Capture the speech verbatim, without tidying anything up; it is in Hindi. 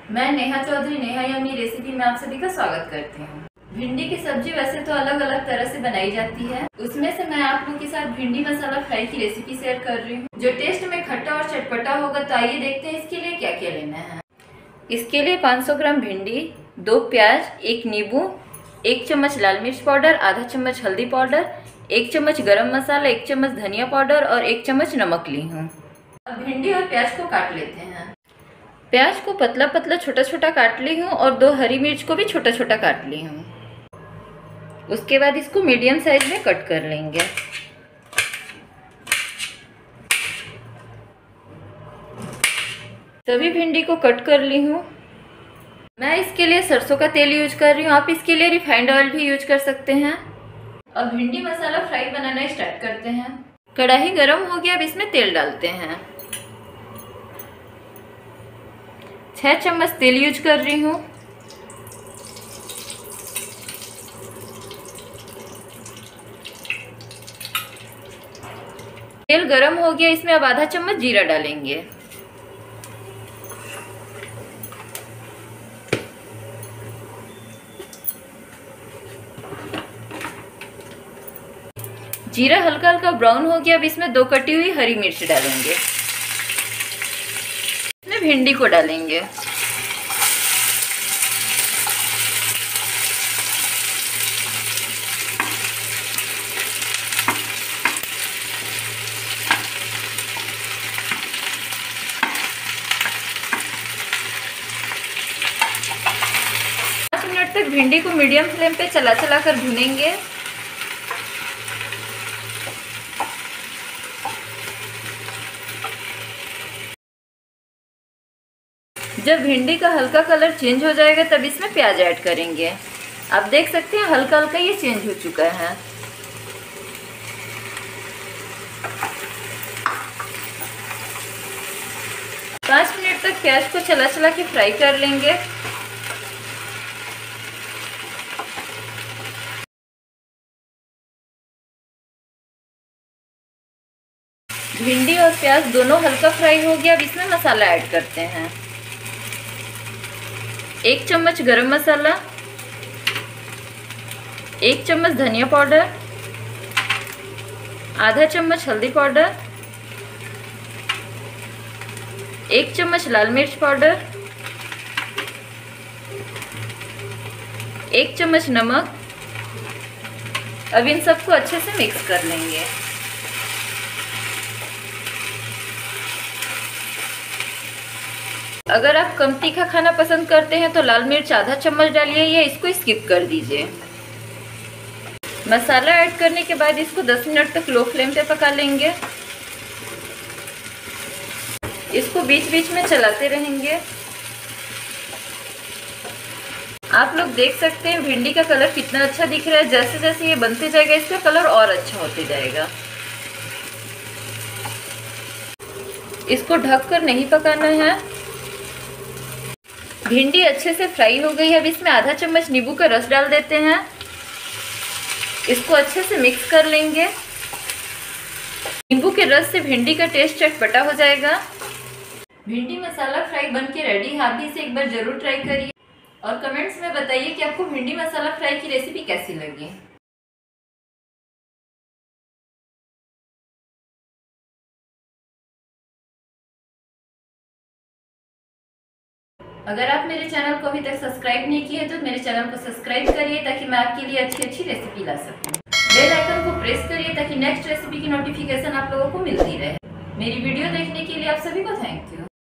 मैं नेहा चौधरी नेहा यम्मी रेसिपी में आप सभी का स्वागत करती हूँ। भिंडी की सब्जी वैसे तो अलग अलग तरह से बनाई जाती है, उसमें से मैं आप लोगों के साथ भिंडी मसाला फ्राई की रेसिपी शेयर कर रही हूँ, जो टेस्ट में खट्टा और चटपटा होगा। तो आइए देखते हैं इसके लिए क्या क्या लेना है। इसके लिए पाँच सौ ग्राम भिंडी, दो प्याज, एक नींबू, एक चम्मच लाल मिर्च पाउडर, आधा चम्मच हल्दी पाउडर, एक चम्मच गरम मसाला, एक चम्मच धनिया पाउडर और एक चम्मच नमक ली हूँ। अब भिंडी और प्याज को काट लेते हैं। प्याज को पतला पतला छोटा छोटा काट ली हूँ और दो हरी मिर्च को भी छोटा छोटा काट ली हूँ। उसके बाद इसको मीडियम साइज में कट कर लेंगे। सभी भिंडी को कट कर ली हूँ। मैं इसके लिए सरसों का तेल यूज कर रही हूँ, आप इसके लिए रिफाइंड ऑयल भी यूज कर सकते हैं। अब भिंडी मसाला फ्राई बनाना स्टार्ट करते हैं। कढ़ाई गरम हो गया, अब इसमें तेल डालते हैं। छह चम्मच तेल यूज कर रही हूँ। तेल गरम हो गया, इसमें अब आधा चम्मच जीरा डालेंगे। जीरा हल्का हल्का ब्राउन हो गया, अब इसमें दो कटी हुई हरी मिर्च डालेंगे। इसमें भिंडी को डालेंगे। पाँच मिनट तक भिंडी को मीडियम फ्लेम पे चला चला कर भूनेंगे। जब भिंडी का हल्का कलर चेंज हो जाएगा तब इसमें प्याज ऐड करेंगे। आप देख सकते हैं हल्का हल्का ये चेंज हो चुका है। पाँच मिनट तक प्याज को चला चला के फ्राई कर लेंगे। भिंडी और प्याज दोनों हल्का फ्राई हो गया, अब इसमें मसाला ऐड करते हैं। एक चम्मच गरम मसाला, एक चम्मच धनिया पाउडर, आधा चम्मच हल्दी पाउडर, एक चम्मच लाल मिर्च पाउडर, एक चम्मच नमक। अब इन सबको अच्छे से मिक्स कर लेंगे। अगर आप कम तीखा खाना पसंद करते हैं तो लाल मिर्च आधा चम्मच डालिए या इसको स्किप कर दीजिए। मसाला ऐड करने के बाद इसको दस मिनट तक लो फ्लेम पे पका लेंगे। इसको बीच बीच में चलाते रहेंगे। आप लोग देख सकते हैं भिंडी का कलर कितना अच्छा दिख रहा है। जैसे जैसे ये बनते जाएगा इसका कलर और अच्छा होते जाएगा। इसको ढककर नहीं पकाना है। भिंडी अच्छे से फ्राई हो गई है, अब इसमें आधा चम्मच नींबू का रस डाल देते हैं। इसको अच्छे से मिक्स कर लेंगे। नींबू के रस से भिंडी का टेस्ट चटपटा हो जाएगा। भिंडी मसाला फ्राई बन के रेडी है। आप भी इसे एक बार जरूर ट्राई करिए और कमेंट्स में बताइए कि आपको भिंडी मसाला फ्राई की रेसिपी कैसी लगी। अगर आप मेरे चैनल को अभी तक सब्सक्राइब नहीं किए तो मेरे चैनल को सब्सक्राइब करिए ताकि मैं आपके लिए अच्छी अच्छी रेसिपी ला सकूं। बेल आइकन को प्रेस करिए ताकि नेक्स्ट रेसिपी की नोटिफिकेशन आप लोगों को मिलती रहे। मेरी वीडियो देखने के लिए आप सभी को थैंक यू।